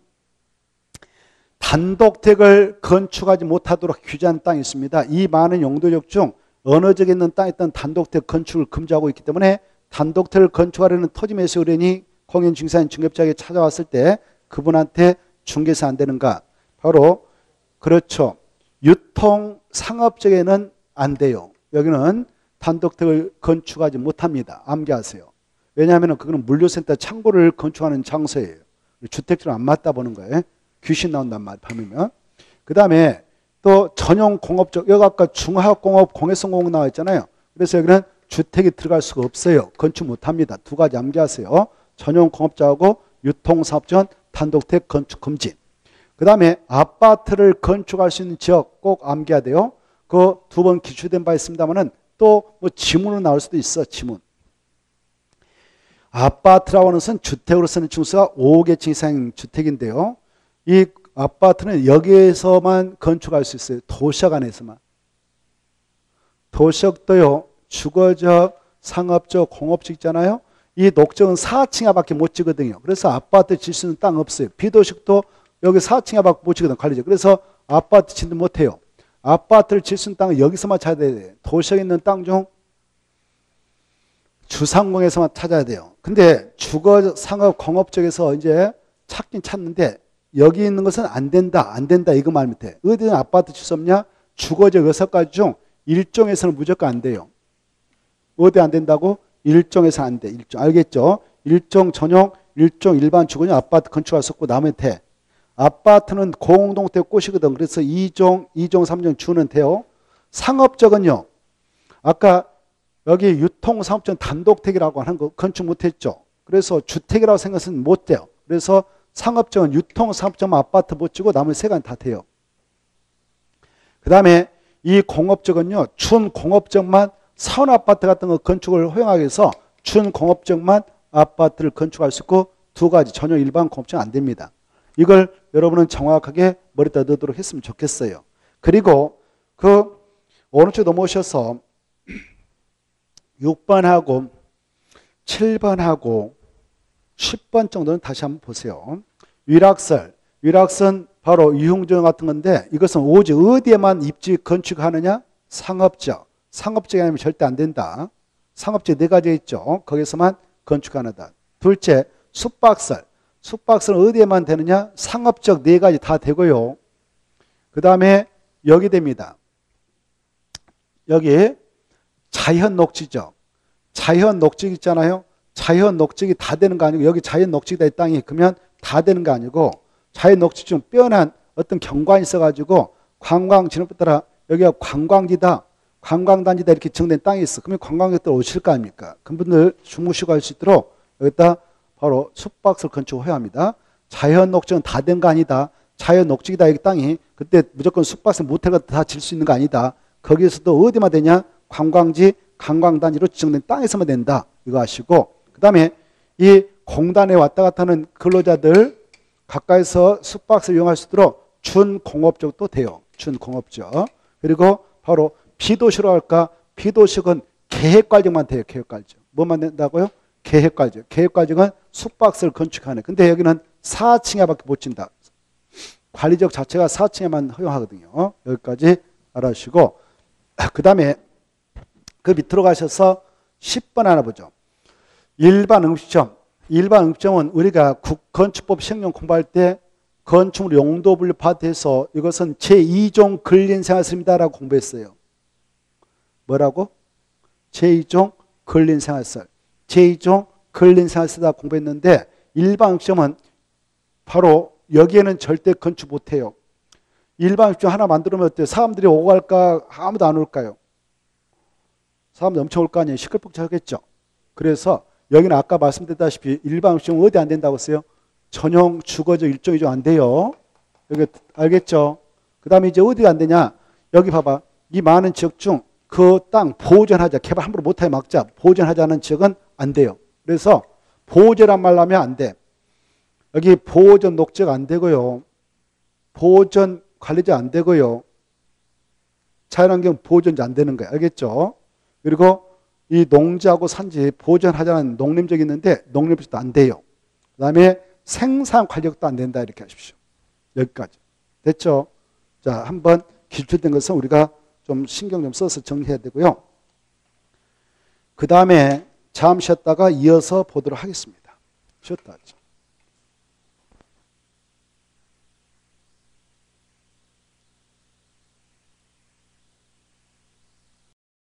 단독택을 건축하지 못하도록 규제하는 땅이 있습니다. 이 많은 용도적 중 어느 지역에 있는 땅에 있던 단독택 건축을 금지하고 있기 때문에 단독택을 건축하려는 토지 매수 의뢰인이 공인 중개사인 중개업자에게 찾아왔을 때 그분한테 중개사 안 되는가? 바로 그렇죠. 유통 상업적에는 안 돼요. 여기는 단독택을 건축하지 못합니다. 암기하세요. 왜냐하면 그거는 물류센터 창고를 건축하는 장소예요. 주택지랑 안 맞다 보는 거예요. 귀신 나온단 말이에요. 밤이면. 그 다음에 또 전용 공업적, 여기 아까 중화공업, 공해성 공업 나와 있잖아요. 그래서 여기는 주택이 들어갈 수가 없어요. 건축 못합니다. 두 가지 암기하세요. 전용 공업자하고 유통사업자는 단독택 건축 금지. 그 다음에 아파트를 건축할 수 있는 지역 꼭 암기해야 돼요. 그 두 번 기출된 바 있습니다만은 또 뭐 지문으로 나올 수도 있어. 지문. 아파트라고 하는 것은 주택으로 쓰는 층수가 5개층 이상 주택인데요. 이 아파트는 여기에서만 건축할 수 있어요. 도시역 안에서만. 도시역도요. 주거적, 상업적, 공업적 있잖아요. 이 녹적은 4층 이하밖에 못 지거든요. 그래서 아파트 질 수 있는 땅 없어요. 비도식도 여기 4층 이하밖에 못 지거든요. 관리적. 그래서 아파트 짓는 못해요. 아파트를 질 수 있는 땅은 여기서만 찾아야 돼요. 도시역에 있는 땅 중 주상공에서만 찾아야 돼요. 근데 주거, 상업, 공업 쪽에서 이제 찾긴 찾는데 여기 있는 것은 안 된다, 안 된다 이거 말 못해. 어디든 아파트 질 수 없냐? 주거적 6가지 중 일종에서는 무조건 안 돼요. 어디 안 된다고? 일종에서 안 돼. 일종. 알겠죠? 일종 전용, 일종 일반 주거용 아파트 건축할 수 없고 남의 태. 아파트는 공동택 꽃이거든. 그래서 2종, 3종 주는 돼요. 상업적은요. 아까 여기 유통상업적 단독택이라고 하는 거 건축 못했죠. 그래서 주택이라고 생각은 못 돼요. 그래서 상업적은 유통상업적 아파트 못 주고 나머지 세 가지 다 돼요. 그 다음에 이 공업적은요. 준공업적만 사원아파트 같은 거 건축을 허용하기 위해서 준공업적만 아파트를 건축할 수 있고 두 가지 전용 일반 공업적은 안 됩니다. 이걸 여러분은 정확하게 머리에다 넣도록 했으면 좋겠어요. 그리고 그 오른쪽 넘어오셔서 6번하고 7번하고 10번 정도는 다시 한번 보세요. 위락설. 위락선 바로 유흥조용 같은 건데 이것은 오직 어디에만 입지 건축하느냐? 상업적. 상업적이 아니면 절대 안 된다. 상업적 네 가지 있죠. 거기서만 건축하는다. 둘째, 숙박설. 숙박설은 어디에만 되느냐? 상업적 네 가지 다 되고요. 그 다음에 여기 됩니다. 여기 자연 녹지죠. 자연 녹지 있잖아요. 자연 녹지가 다 되는 거 아니고 여기 자연 녹지다 이 땅이 그러면 다 되는 거 아니고 자연 녹지 중 뼈난 어떤 경관이 있어가지고 관광 진흥법 따라 여기가 관광지다. 관광단지다 이렇게 정된 땅이 있어. 그러면 관광객들 오실 거 아닙니까? 그분들 주무시고 할 수 있도록 여기다 바로 숙박설 건축을 해야 합니다. 자연 녹지는 다 된 거 아니다. 자연 녹지이다 이 땅이 그때 무조건 숙박설 모텔 같은 다 질 수 있는 거 아니다. 거기에서도 어디만 되냐? 관광지, 관광단지로 지정된 땅에서만 된다. 이거 아시고 그 다음에 이 공단에 왔다 갔다 하는 근로자들 가까이서 숙박설 이용할 수 있도록 준공업적도 돼요. 준공업적. 그리고 바로 비도시로 할까? 비도식은 계획관리만 돼요. 계획관리. 뭐만 된다고요? 계획관리. 계획관리는 숙박설 건축하네. 근데 여기는 4층에밖에 못 진다. 관리적 자체가 4층에만 허용하거든요. 여기까지 알아주시고 그 다음에 그 밑으로 가셔서 10번 하나 보죠. 일반 응시점. 일반 응시점은 우리가 건축법 시행령 공부할 때 건축물 용도 분류 파트에서 이것은 제2종 근린생활설입니다라고 공부했어요. 뭐라고? 제2종 근린생활설. 제2종 근린생활설이다 공부했는데 일반 응시점은 바로 여기에는 절대 건축 못해요. 일반 응시점 하나 만들면 어때요? 사람들이 오고 갈까? 아무도 안 올까요? 사람들 엄청 올 거 아니에요. 시끌벅적하겠죠. 그래서 여기는 아까 말씀드렸다시피 일반 응시점 어디 안 된다고 했어요? 전용 주거적 일종 이종 안 돼요. 여기 알겠죠? 그 다음에 이제 어디가 안 되냐? 여기 봐봐. 이 많은 지역 중 그 땅 보존하자. 개발 함부로 못하게 막자. 보존하자는 지역은 안 돼요. 그래서 보존란 말 하면 안 돼. 여기 보존 녹지가 안 되고요. 보존 관리자 안 되고요. 자연환경 보존자 안 되는 거예요. 알겠죠? 그리고 이 농지하고 산지 보존하자는 농림적이 있는데 농림적도 안 돼요. 그 다음에 생산 관리력도 안 된다 이렇게 하십시오. 여기까지. 됐죠? 자, 한번 기출된 것은 우리가 좀 신경 좀 써서 정리해야 되고요. 그 다음에 잠시 쉬었다가 이어서 보도록 하겠습니다. 쉬었다 하죠.